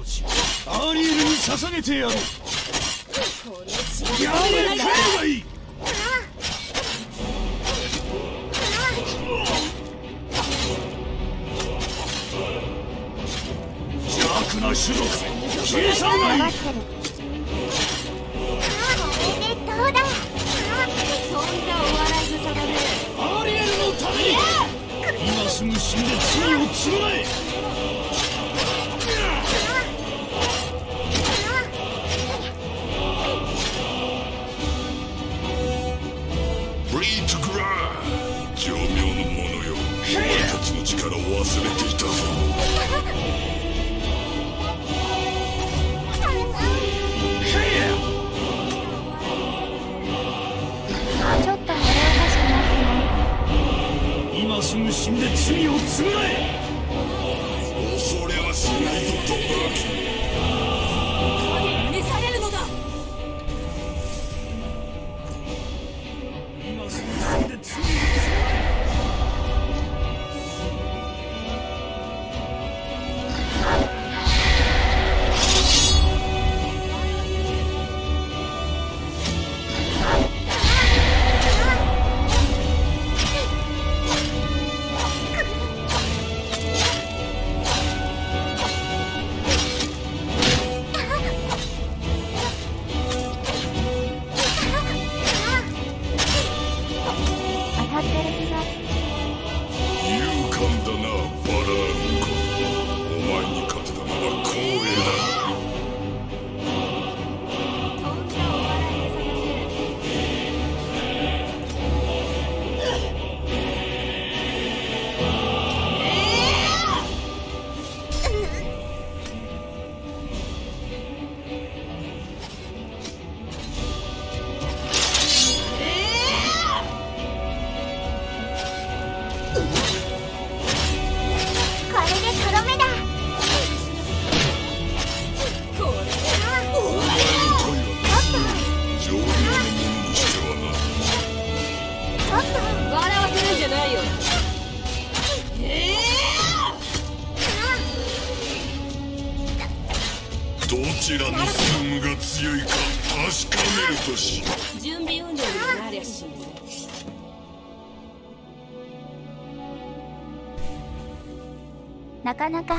命アーリエルに捧げてやる。やれ帰ればいい。邪悪な種族消え去らない。 どうだ。そんなお笑い草だね。 アーリエルのために今すぐ死んで罪を償え。 ブリートグラー巧妙の者よ、俺たちの力を忘れていたぞ。 ちょっとこれおかしくなってないか。 今すぐ死んで罪を償え。 恐れはしないぞトバーキ。 影に召されるのだ。 今すぐ死んで罪を償え。 当たってる気が。 勇敢だなバラーンコ。お前に勝てたのは光栄だ。 とんだお笑い草だね。これでとどめだ。これお前の恋は上流の者にしてはな。 ちょっと笑わせるんじゃないよ。 どちらのスームが強いか確かめるとし。 準備運動になりゃしね。なかなか。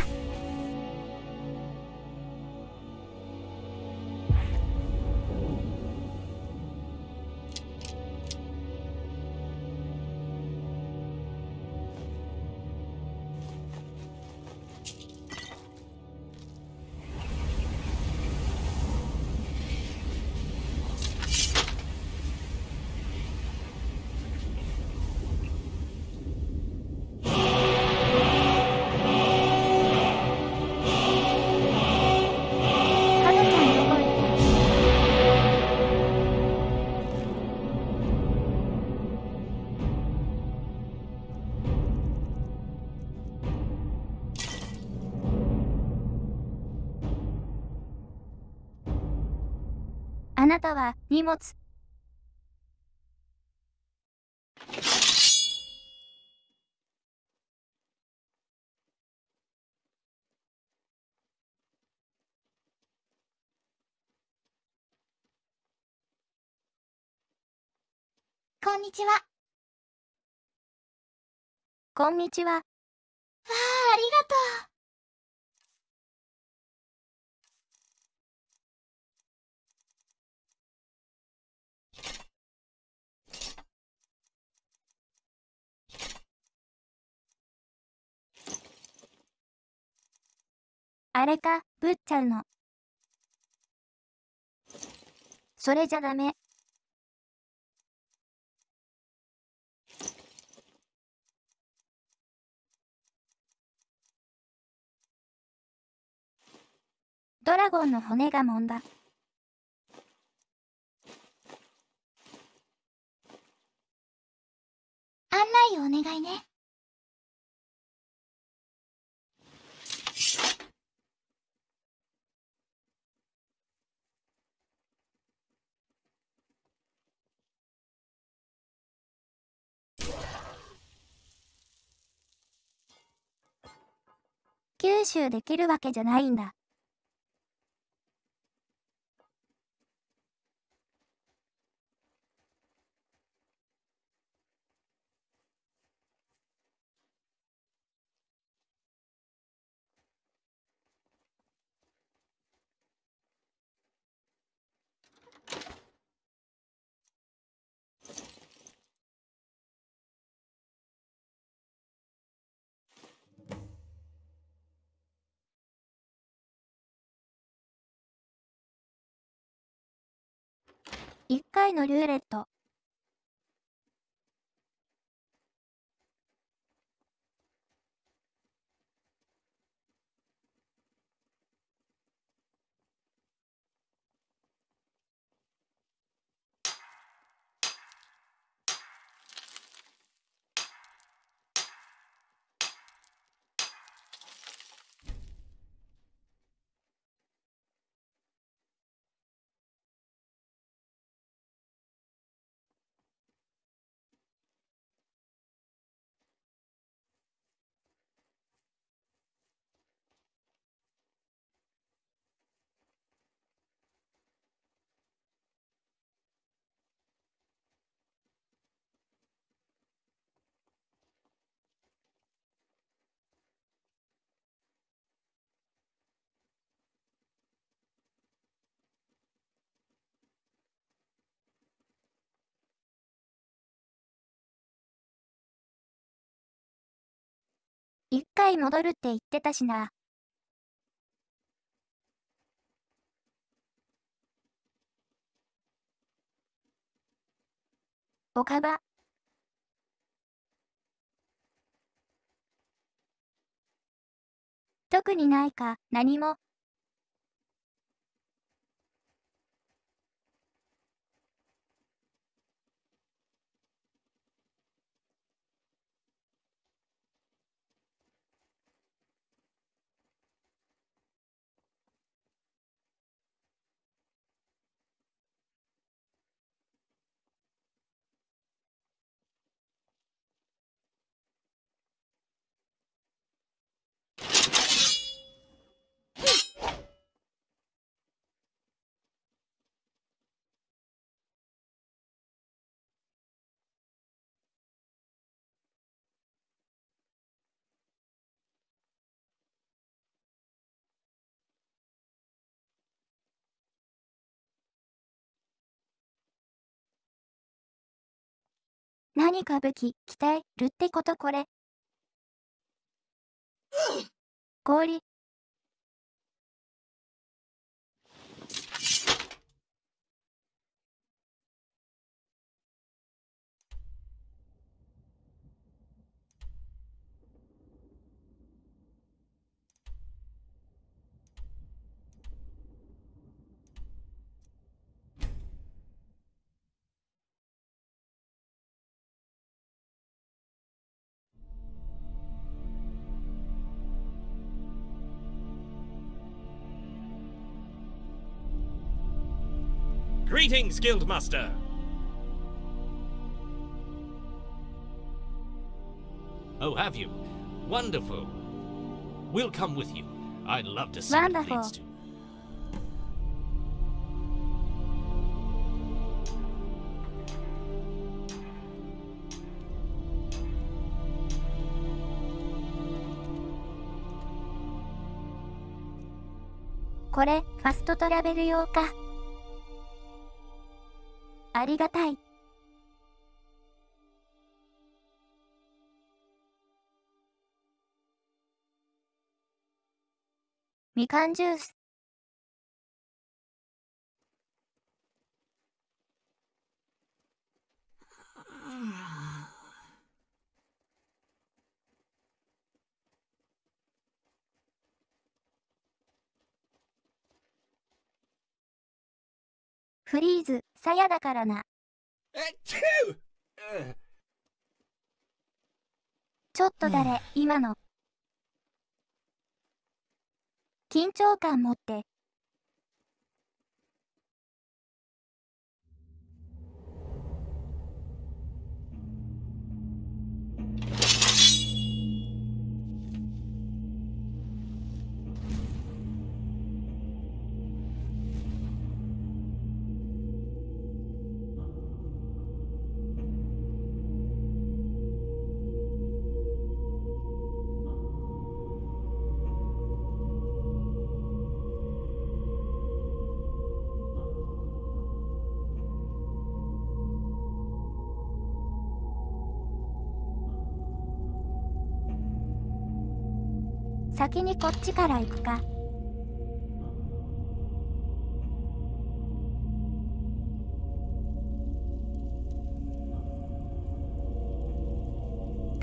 はなちゃんどこ行ったあなたは荷物。こんにちは。こんにちは。わあ、ありがとう。あれか、ぶっちゃうの。それじゃダメ。ドラゴンの骨がもんだ。案内をお願いね。吸収できるわけじゃないんだ。 1回のルーレット。1回戻るって言ってたしな。おかば。特にないか、何も。何か武器、鍛えるってことこれ。氷。 Greetings, Guildmaster! Oh, have you? Wonderful. We'll come with you. I'd love to see what it Wonderful. leads to. これ、ファストトラベル用か。ありがたい。みかんジュース。フリーズ、さやだからな。ちょっと誰、今の。緊張感持って。先にこっちから行くか。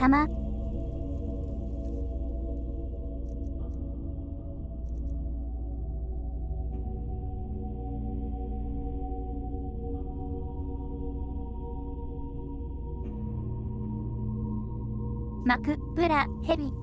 弾。マクブラヘビ。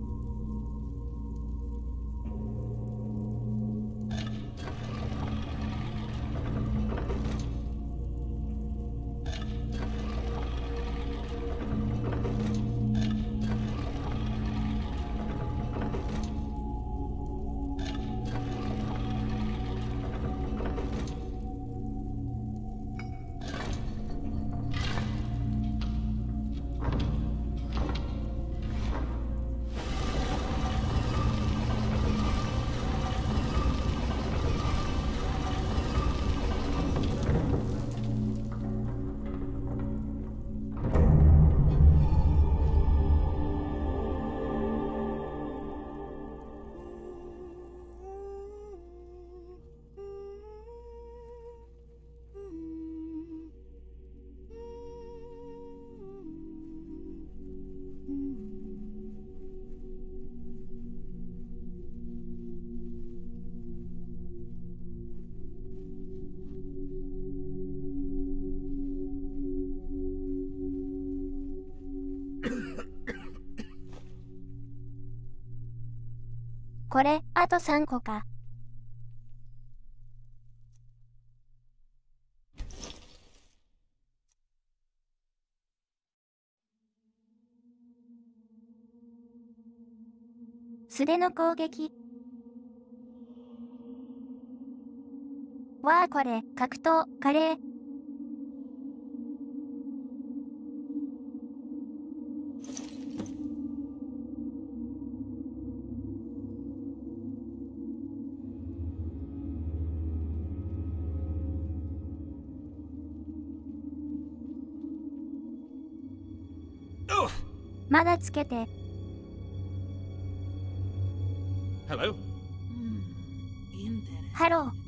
これ、あと3個か。素手の攻撃。わあこれ、格闘、カレー。まだつけて。 Hello? ハロー。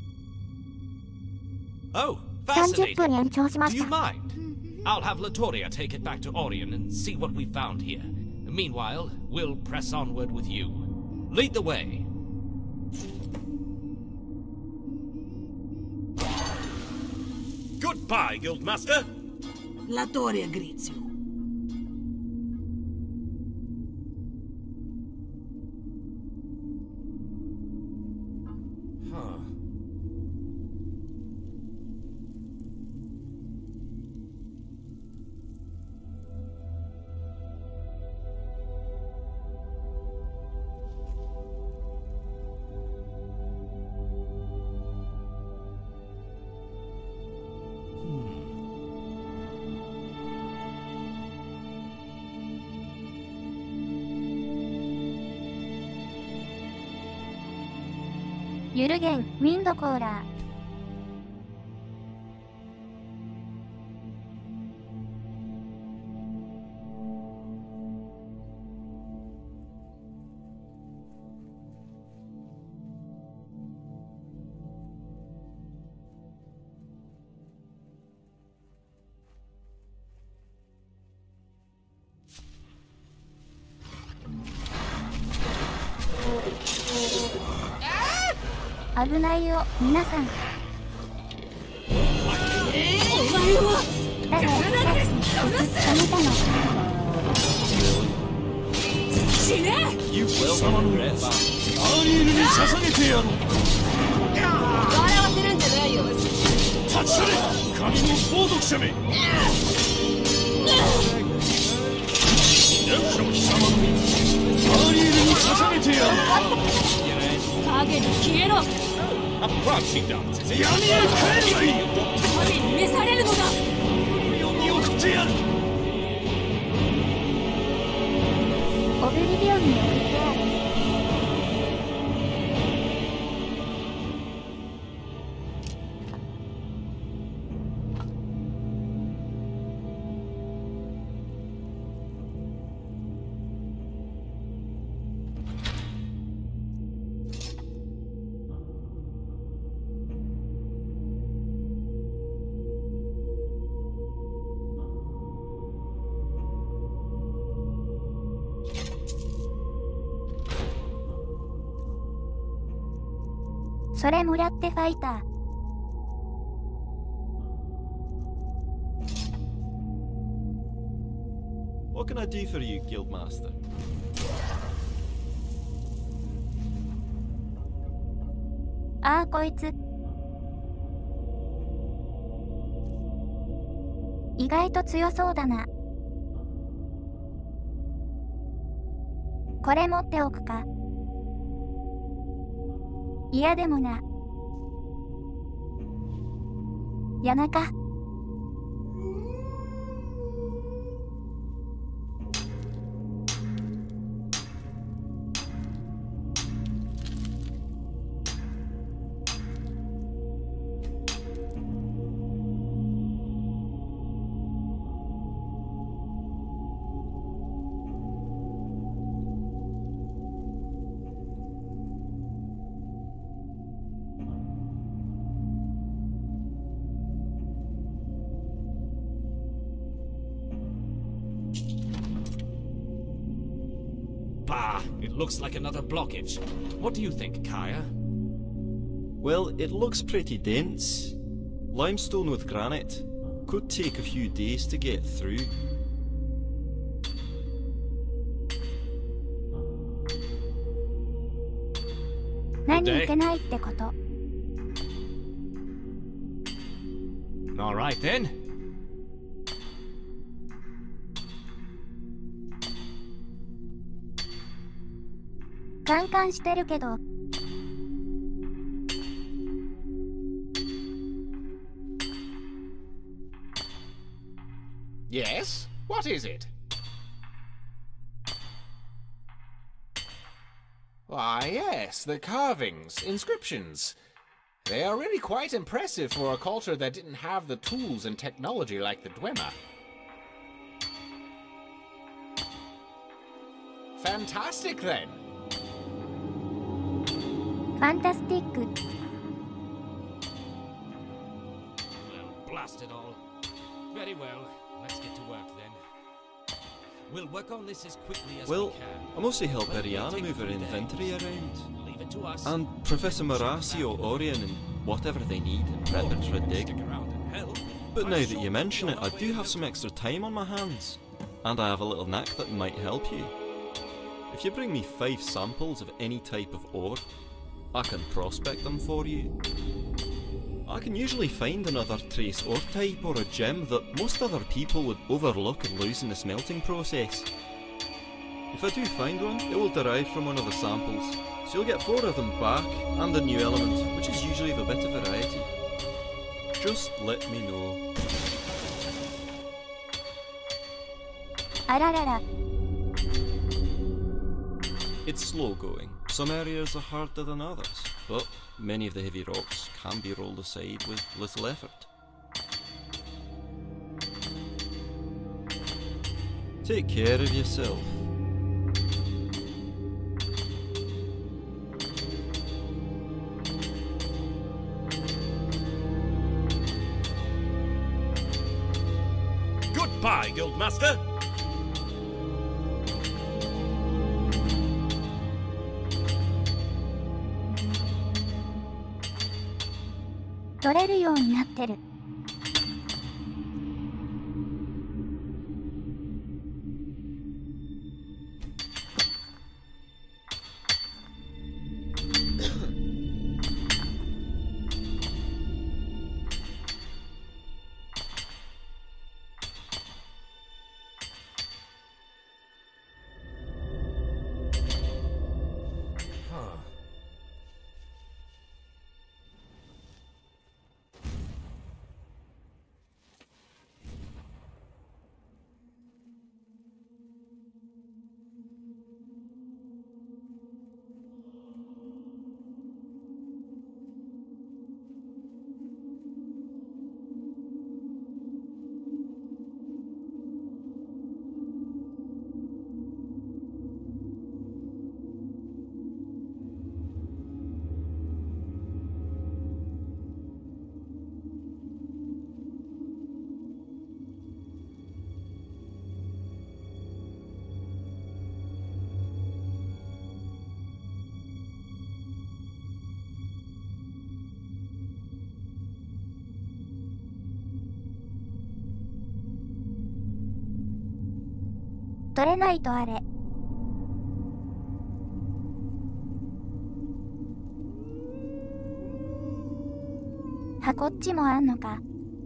Oh, 30 fascinating. 分延長しま Do し you た。 mind? I'll have Latoria take it back to Orion and see what we found here. Meanwhile, we'll press onward with you. Lead the way. Goodbye, Guildmaster. Latoria greets you. Huh. 「ゆるげん、ウィンドコーラー」。危ないよ、皆さん。誰、さっき、止めたの。 死ね！ 貴様のアーリールに捧げてやろう。 笑わせるんじゃないよ。 立ち去れ、神の冒涜者め。貴様のアーリールに捧げてやろう。 影に消えろ。 闇へ帰るがいい。 神に召されるのだ。 見送ってやる。 オブリビオンに送ってある。 それもらってファイター。 What can I do for you, Guildmaster? ああ、こいつ。意外と強そうだな。これ持っておくか。いやでもな。谷中。 Bah, it looks like another blockage. What do you think, Kaya? Well, it looks pretty dense. Limestone with granite. Could take a few days to get through. Naniいけないってこと。 All right then. カンカンしてるけど。 Yes? What is it? Why, yes, the carvings, inscriptions. They are really quite impressive for a culture that didn't have the tools and technology like the Dwemer. Fantastic, then. ファンタスティック。 Well, blast it all. Very well. Let's get to work then. We'll work on this as quickly as Well, we can. I mostly help But it may Ariana take move her a few inventory days. around. Leave it to us. And Professor Marasio, Orion, and whatever they need in Redmond for a dig. Stick around and help. But I'm now that sure you mention it, you'll I do have some extra time on my hands. And I have a little knack that might help you. If you bring me 5 samples of any type of ore, I can prospect them for you. I can usually find another trace ore type or a gem that most other people would overlook and lose in the smelting process. If I do find one, it will derive from one of the samples, so you'll get 4 of them back and a new element, which is usually of a bit of variety. Just let me know. あららら。 It's slow going. Some areas are harder than others, but many of the heavy rocks can be rolled aside with little effort. Take care of yourself. Goodbye, Guildmaster! 取れるようになってる。 取れないとあれ。こっちもあんのか。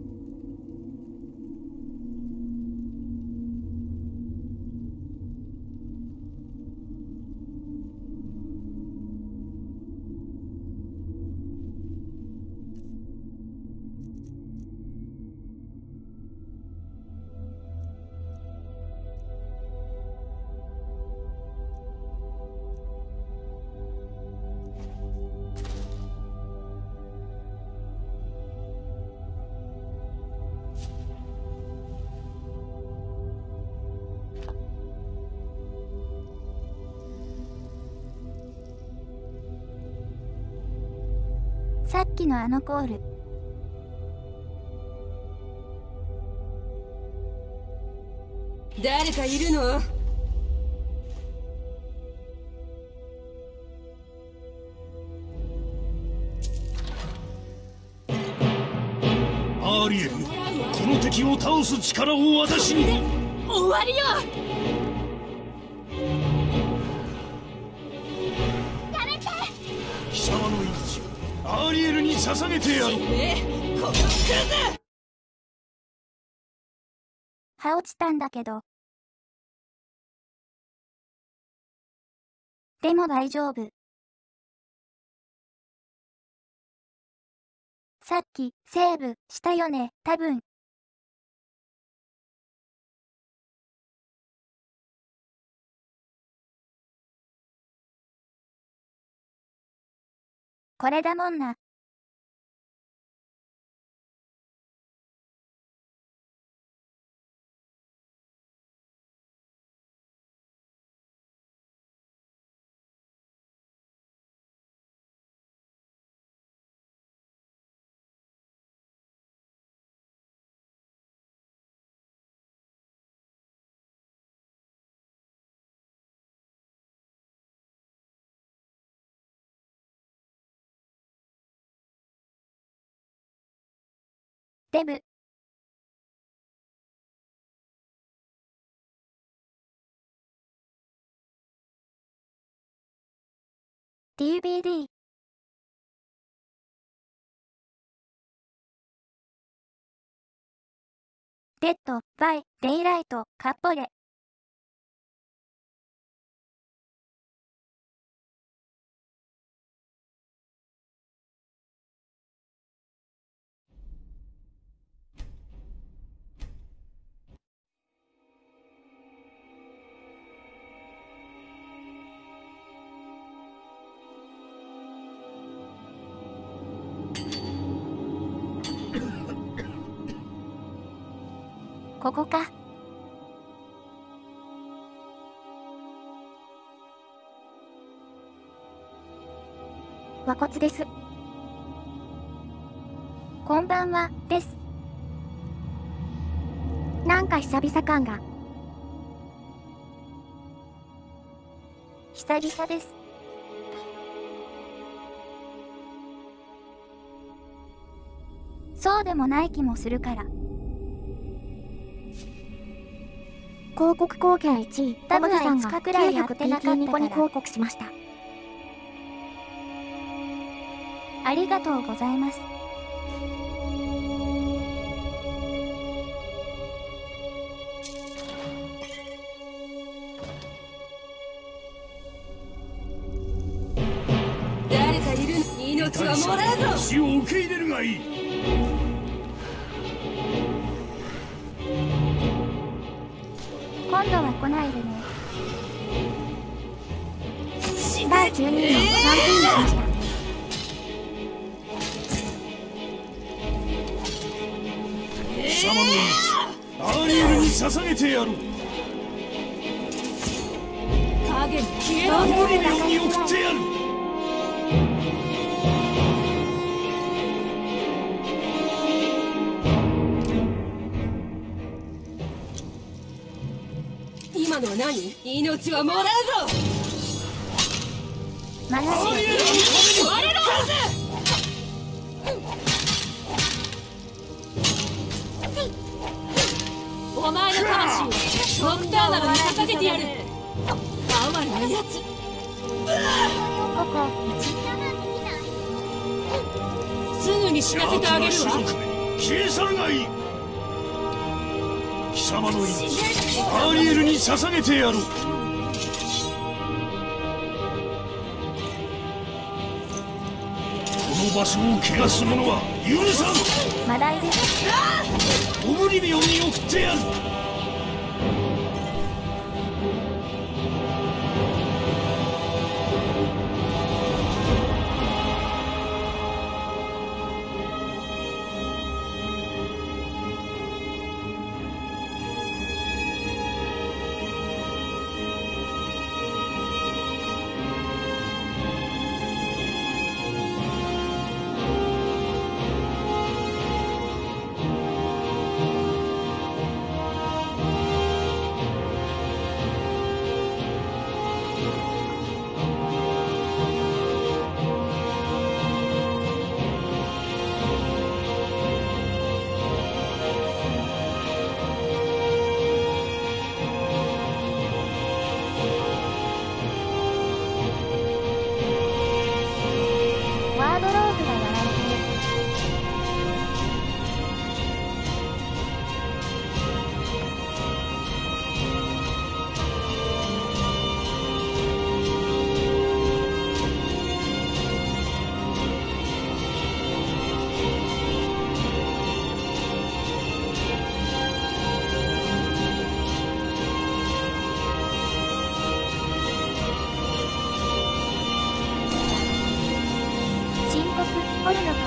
さっきのあのコール。 誰かいるの？ アーリエル、この敵を倒す力を私に。 終わりよ。 貴様の命をアーリエルに捧げてやる。 ここ来るぜ。 落ちたんだけど。でも大丈夫。さっきセーブしたよね、多分。これだもんな。デブ。DVD。デッド・バイ・デイライト・カッポレ。ここか。和骨です。こんばんは、です。なんか久々感が。久々です。そうでもない気もするから。 広告貢献1位、 多分山木さんが 5日くらいやってなかったから 900 PT ニコに広告しました。 ありがとうございます。 誰かいる。命はもらうぞ。 死を受け入れるがいい。 今度は来ないでね。 第12位のワンピーしました。 貴様の命アーリエルに捧げてやる。 影に消えろ。 守るように送ってやる。 今のは何？命はもらうぞ。 マナシ我のはず。お前の魂をノクターナルに捧げてやる。哀れなやつ。 ここすぐに死なせてあげるわ。 消え去るがいい。貴様の命アリエルに捧げてやる。この場所を汚す者は許さん。 マダイです。 オブリビオンに送ってやる。 ワードローブがやられてる。深刻掘るのか。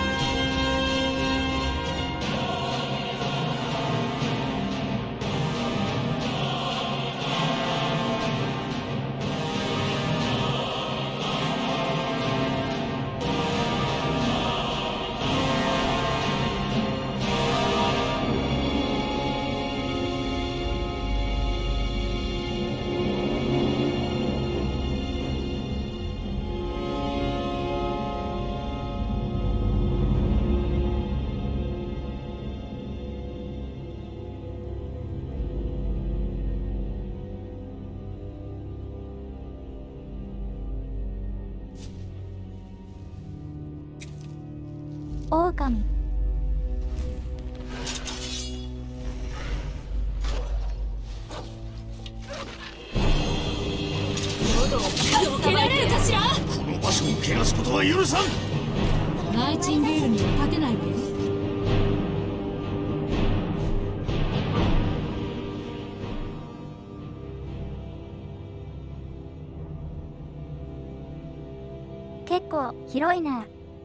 狼。 避けられるかしら。 この場所を汚すことは許さん。 ナイチンゲールには勝てないわよ。 結構広いな。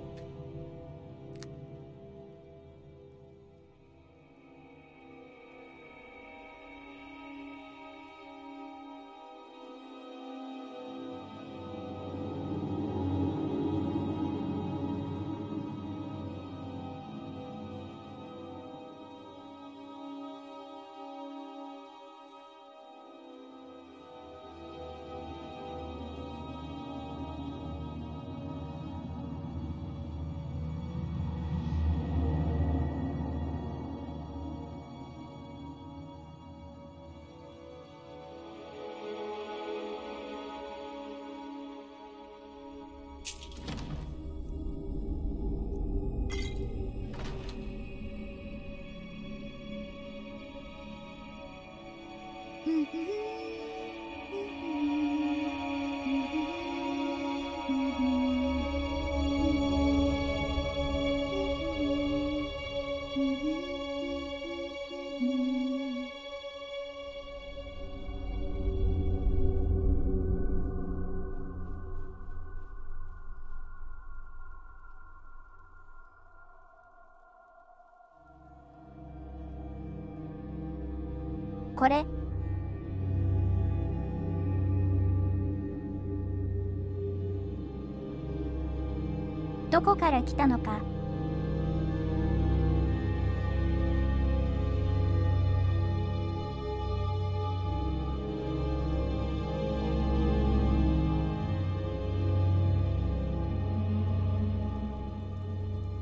これどこから来たのか。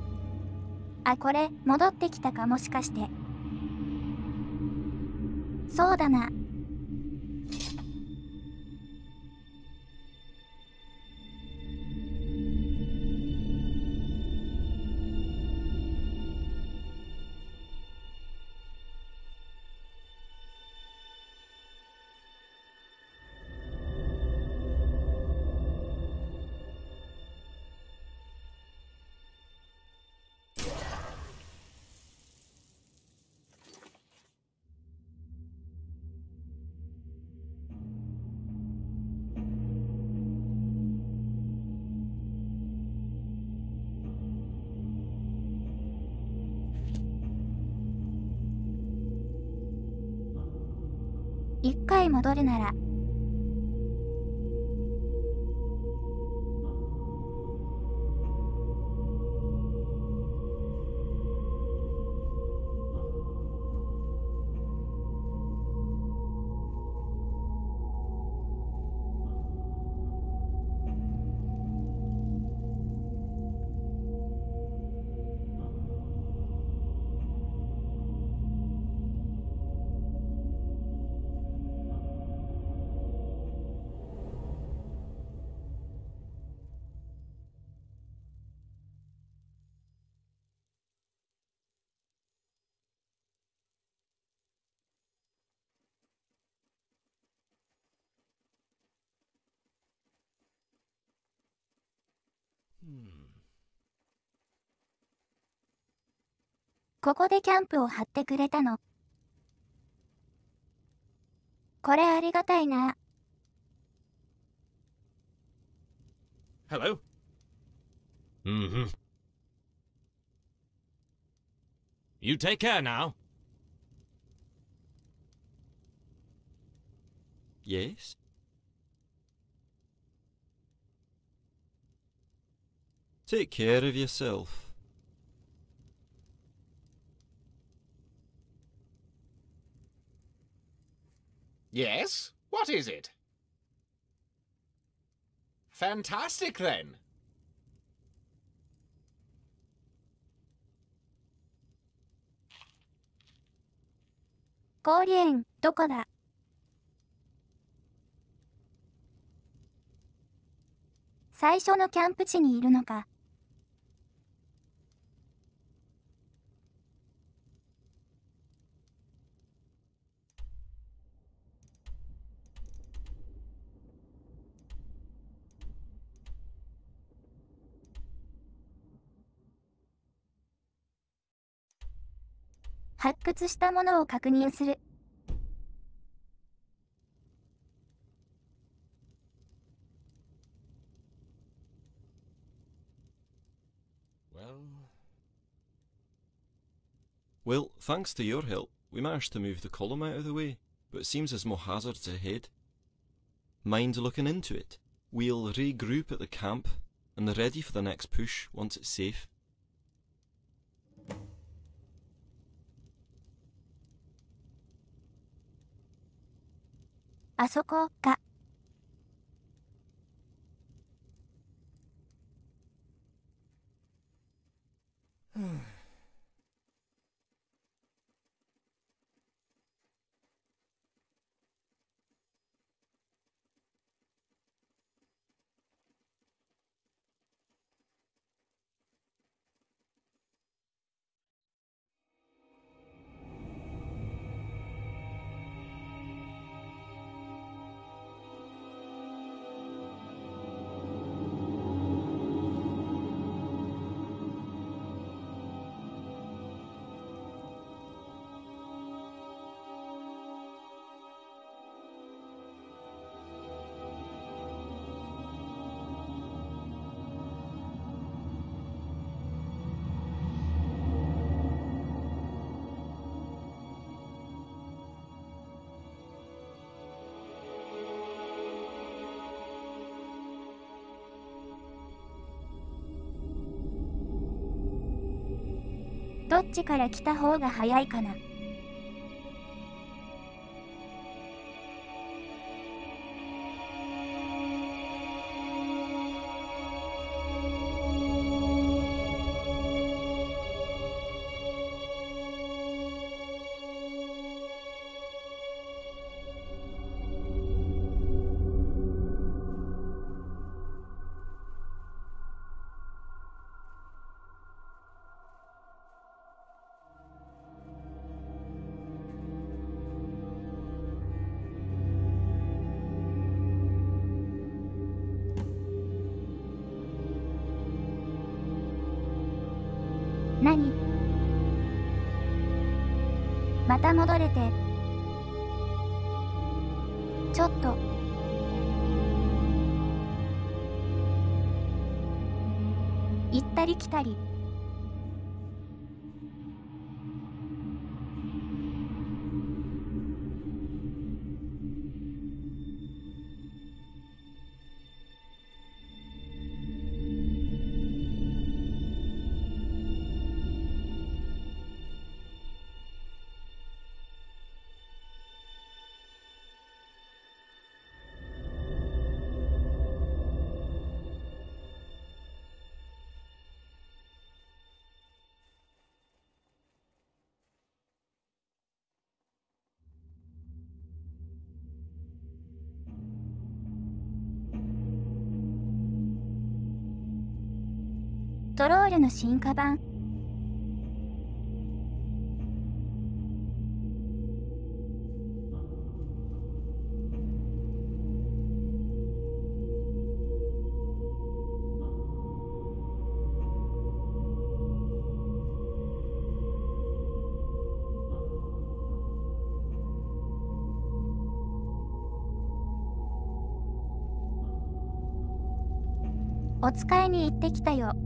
あ、これ戻ってきたか、もしかして。 そうだな。一回戻るなら。ここでキャンプを張ってくれたの。これありがたいな。 Hello? Mm-hmm. You take care now. Yes? Take care of yourself. Yes? What is it? Fantastic, then. 氷園、どこだ？最初のキャンプ地にいるのか。発掘したものを確認する。 Well, thanks to your help, we managed to move the column out of the way, but it seems there's more hazards ahead. Mind looking into it? We'll regroup at the camp, and they're ready for the next push once it's safe. あそこか。どっちから来た方が早いかな。 また戻れて。ちょっと。行ったり来たり。トロールの進化版。お使いに行ってきたよ。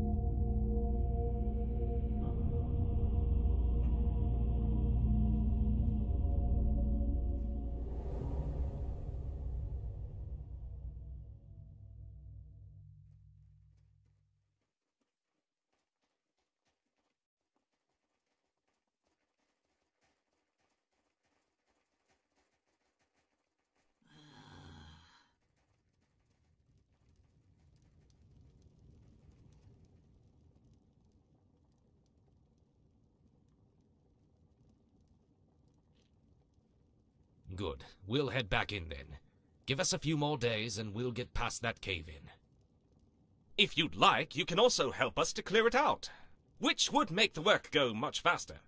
Good. We'll head back in then. Give us a few more days and we'll get past that cave-in. If you'd like, you can also help us to clear it out, which would make the work go much faster.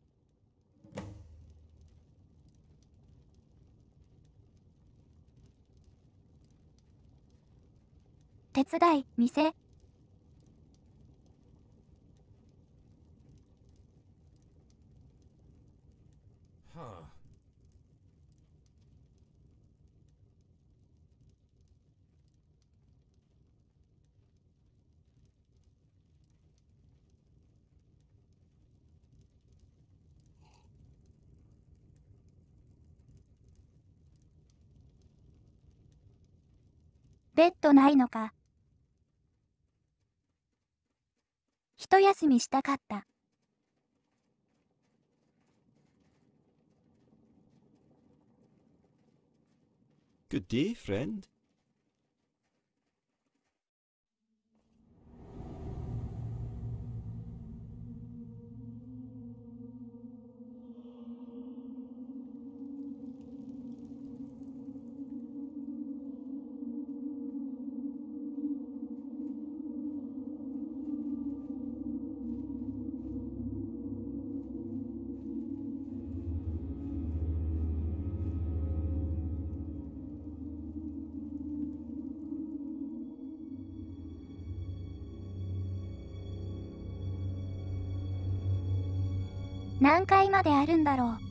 手伝い、店。 Huh. ?ベッドないのか。一休みしたかった。 Good day, friend. 何階まであるんだろう。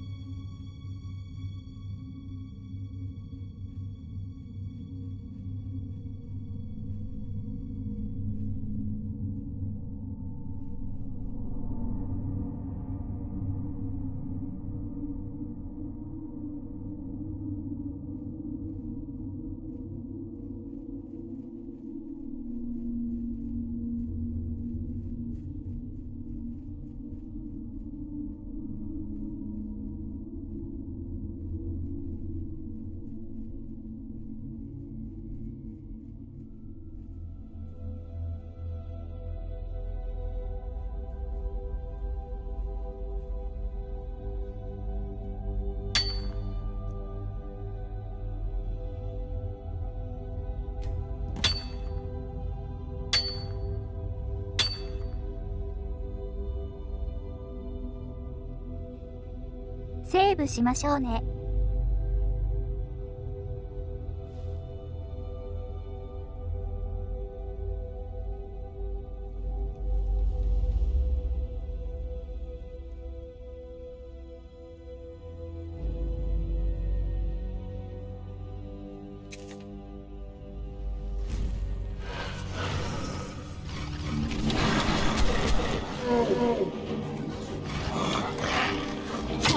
セーブしましょうね。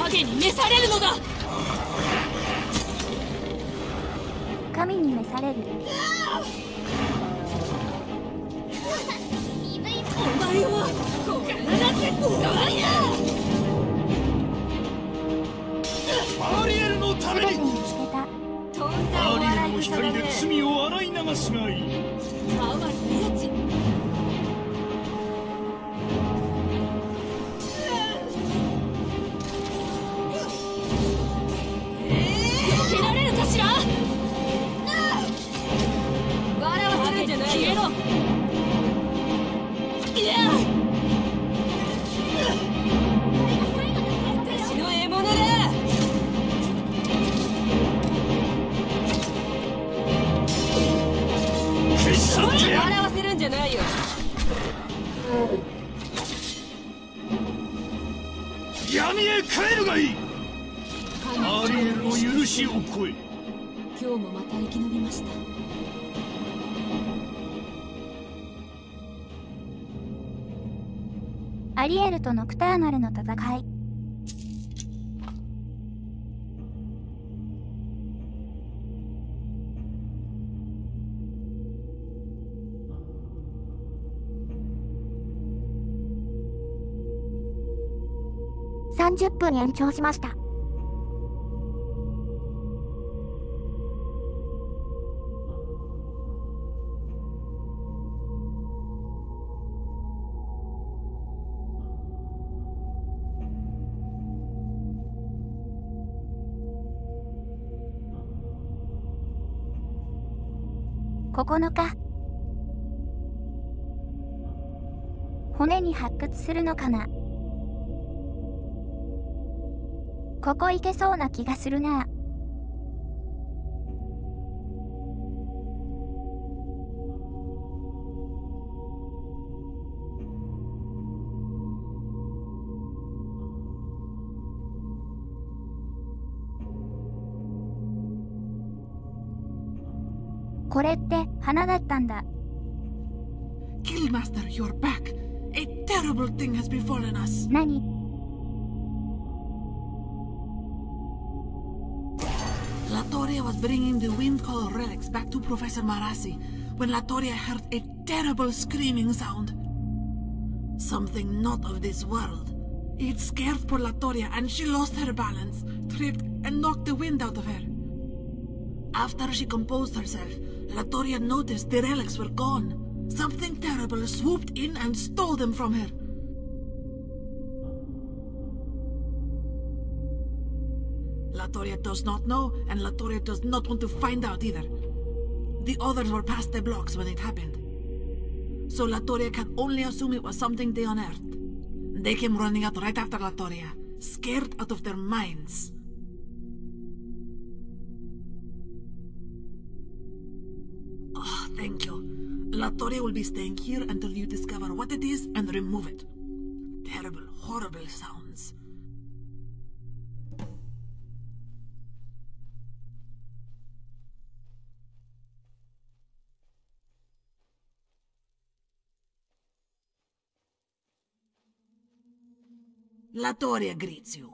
影に召されるのだ。 神に召される。 お前は小柄な鉄道や。 アリエルのためにすでに見つけた。 アリエルの光で罪を洗い流すがいい。 哀れなやつ。避けられるかしら。笑わせるんじゃないよ。消えろ。いや。私の獲物だ。 消し去ってやる。 笑わせるんじゃないよ。 闇へ帰るがいい。アリエルの許しを超え。 今日もまた生き延びました。 アリエルとノクターナルの戦い。30分延長しました。9日。骨に発掘するのかな。ここ行けそうな気がするな。これって花だったんだ。 Guildmaster, you're back. A terrible thing has befallen us. 何？ Latoria was bringing the wind call relics back to Professor Marasi when Latoria heard a terrible screaming sound. Something not of this world. It scared poor Latoria and she lost her balance, tripped and knocked the wind out of her. After she composed herself, Latoria noticed the relics were gone. Something terrible swooped in and stole them from her. Latoria does not know, and Latoria does not want to find out either. The others were past the blocks when it happened. So Latoria can only assume it was something they unearthed. They came running out right after Latoria, scared out of their minds. Oh, thank you. Latoria will be staying here until you discover what it is and remove it. Terrible, horrible sounds. Latoria greets you.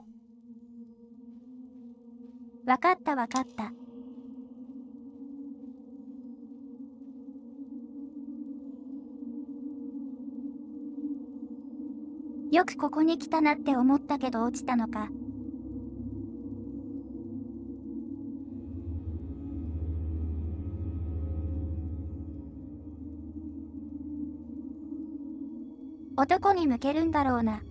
わかったわかった。よくここに来たなって思ったけど落ちたのか。男に向けるんだろうな。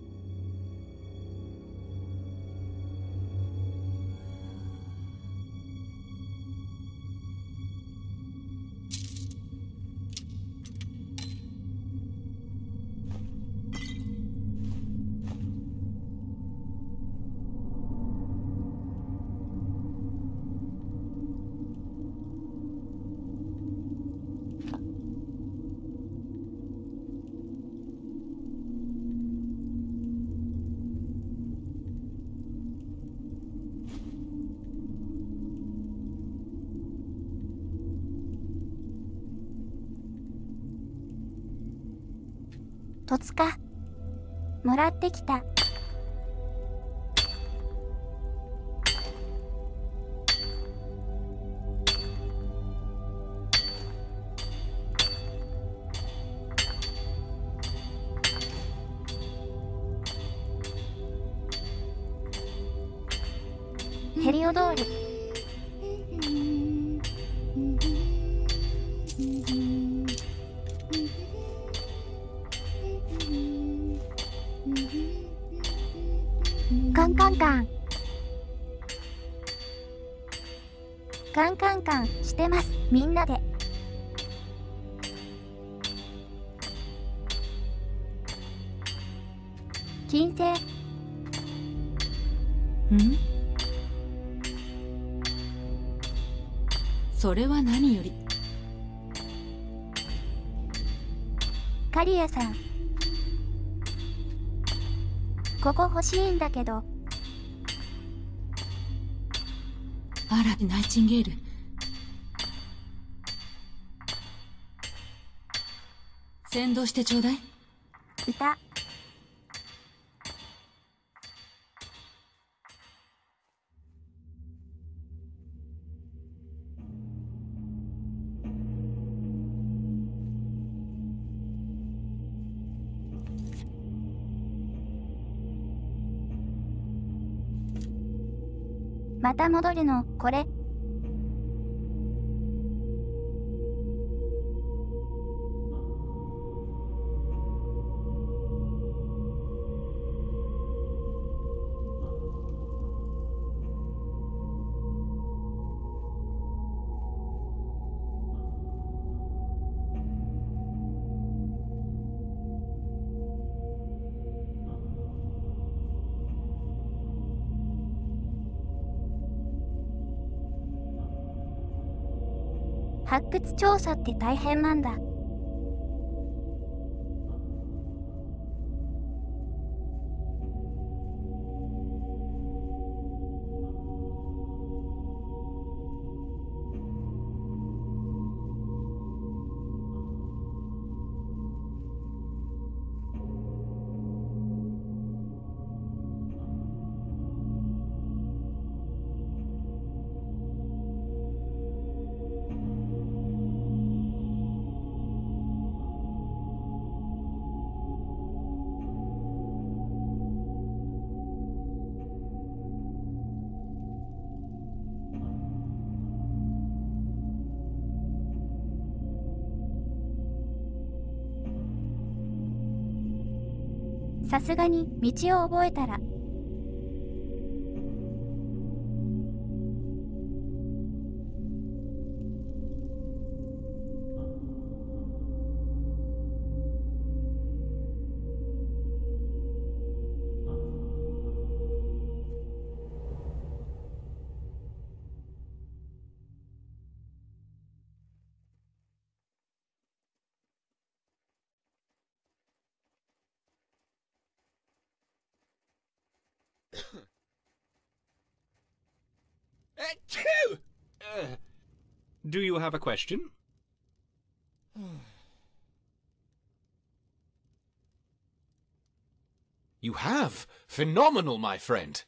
戸塚、もらってきた。 ペリオドール。カンカンカン。カンカンカンしてます、みんなで。金星。 ん？それは何より。 カリアさん。ここ欲しいんだけど。 あら、ナイチンゲール。先導してちょうだい。 歌。また戻るの、これ。発掘調査って大変なんだ。さすがに道を覚えたら。 Do you have a question? You have? Phenomenal, my friend!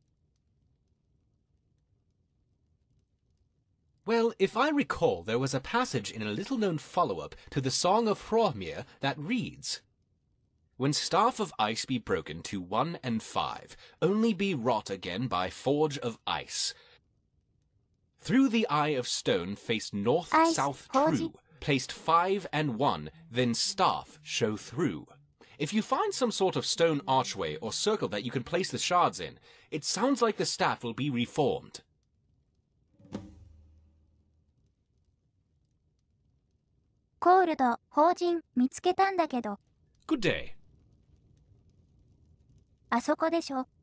Well, if I recall, there was a passage in a little-known follow-up to the Song of Hrormir that reads, "When staff of ice be broken to 1 and 5, only be wrought again by forge of ice. Through the eye of stone face north, south, true. Placed 5 and 1, then staff show through." If you find some sort of stone archway or circle that you can place the shards in, it sounds like the staff will be reformed. Cold, 法人見つけたんだけど。 Good day. あそこでしょ。